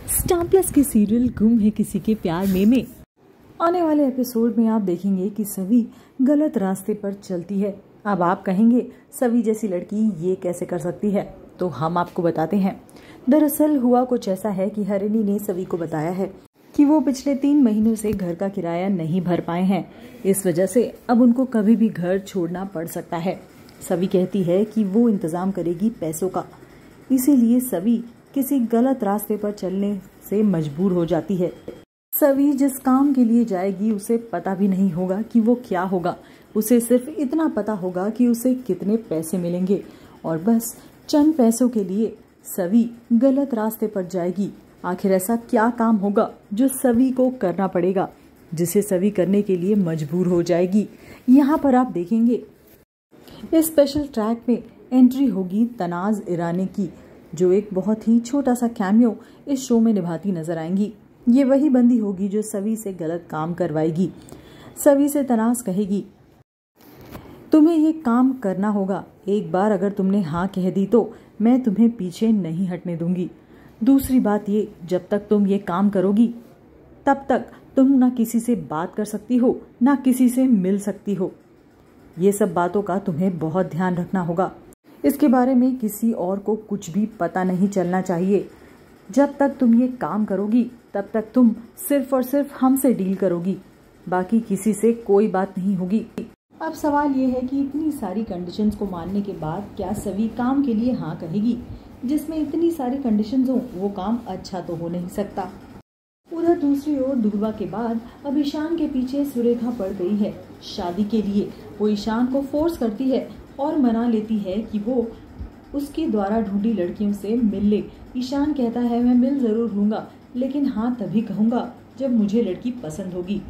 Star plus के serial गुम है किसी के प्यार में आने वाले एपिसोड में आप देखेंगे कि सवी गलत रास्ते पर चलती है। अब आप कहेंगे सवी जैसी लड़की ये कैसे कर सकती है, तो हम आपको बताते हैं। दरअसल हुआ कुछ ऐसा है कि हरिणी ने सवी को बताया है कि वो पिछले 3 महीनों से घर का किराया नहीं भर पाए हैं। इस वजह से अब उनको कभी भी घर छोड़ना पड़ सकता है। सवी कहती है कि वो इंतजाम करेगी पैसों का, इसीलिए सवी किसी गलत रास्ते पर चलने से मजबूर हो जाती है। सवी जिस काम के लिए जाएगी उसे पता भी नहीं होगा कि वो क्या होगा। उसे सिर्फ इतना पता होगा कि उसे कितने पैसे मिलेंगे और बस चंद पैसों के लिए सवी गलत रास्ते पर जाएगी। आखिर ऐसा क्या काम होगा जो सवी को करना पड़ेगा, जिसे सवी करने के लिए मजबूर हो जाएगी। यहाँ पर आप देखेंगे इस स्पेशल ट्रैक में एंट्री होगी तनाज ईरानी की, जो एक बहुत ही छोटा सा कैमियो इस शो में निभाती नजर आएंगी। ये वही बंदी होगी जो सवी से गलत काम करवाएगी। सवी से तनाज कहेगी, तुम्हें ये काम करना होगा। एक बार अगर तुमने हाँ कह दी तो मैं तुम्हें पीछे नहीं हटने दूंगी। दूसरी बात ये, जब तक तुम ये काम करोगी तब तक तुम ना किसी से बात कर सकती हो ना किसी से मिल सकती हो। ये सब बातों का तुम्हें बहुत ध्यान रखना होगा। इसके बारे में किसी और को कुछ भी पता नहीं चलना चाहिए। जब तक तुम ये काम करोगी तब तक तुम सिर्फ और सिर्फ हमसे डील करोगी, बाकी किसी से कोई बात नहीं होगी। अब सवाल ये है कि इतनी सारी कंडीशंस को मानने के बाद क्या सवी काम के लिए हाँ कहेगी? जिसमें इतनी सारी कंडीशंस हो वो काम अच्छा तो हो नहीं सकता। उधर दूसरी ओर दुर्वा के बाद अब ईशान के पीछे सुरेखा पड़ गई है शादी के लिए। वो ईशान को फोर्स करती है और मना लेती है कि वो उसके द्वारा ढूंढी लड़कियों से मिल ले। ईशान कहता है मैं मिल जरूर लूंगा, लेकिन हाँ तभी कहूंगा जब मुझे लड़की पसंद होगी।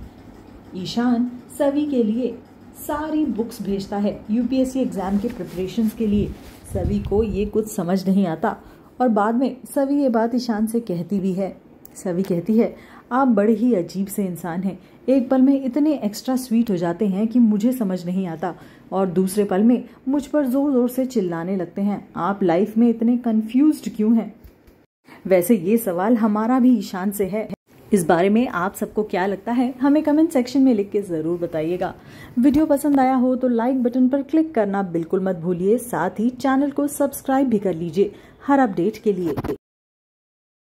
ईशान सवी के लिए सारी बुक्स भेजता है यूपीएससी एग्जाम के प्रिपरेशंस के लिए। सवी को ये कुछ समझ नहीं आता और बाद में सवी ये बात ईशान से कहती भी है। सवी कहती है, आप बड़े ही अजीब से इंसान हैं। एक पल में इतने एक्स्ट्रा स्वीट हो जाते हैं कि मुझे समझ नहीं आता और दूसरे पल में मुझ पर जोर जोर से चिल्लाने लगते हैं। आप लाइफ में इतने कंफ्यूज्ड क्यों हैं? वैसे ये सवाल हमारा भी ईशान से है। इस बारे में आप सबको क्या लगता है हमें कमेंट सेक्शन में लिख के जरूर बताइएगा। वीडियो पसंद आया हो तो लाइक बटन पर क्लिक करना बिल्कुल मत भूलिए। साथ ही चैनल को सब्सक्राइब भी कर लीजिए हर अपडेट के लिए।